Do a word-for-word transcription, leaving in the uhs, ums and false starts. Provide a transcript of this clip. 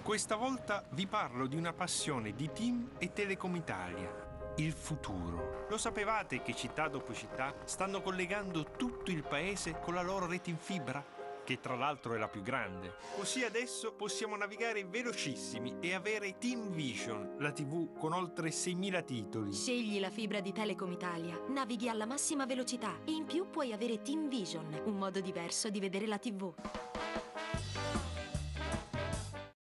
Questa volta vi parlo di una passione di TIM e Telecom Italia, il futuro. Lo sapevate che città dopo città stanno collegando tutto il paese con la loro rete in fibra? Che tra l'altro è la più grande. Così adesso possiamo navigare velocissimi e avere TIM Vision, la tivù con oltre seimila titoli. Scegli la fibra di Telecom Italia, navighi alla massima velocità e in più puoi avere TIM Vision, un modo diverso di vedere la tivù.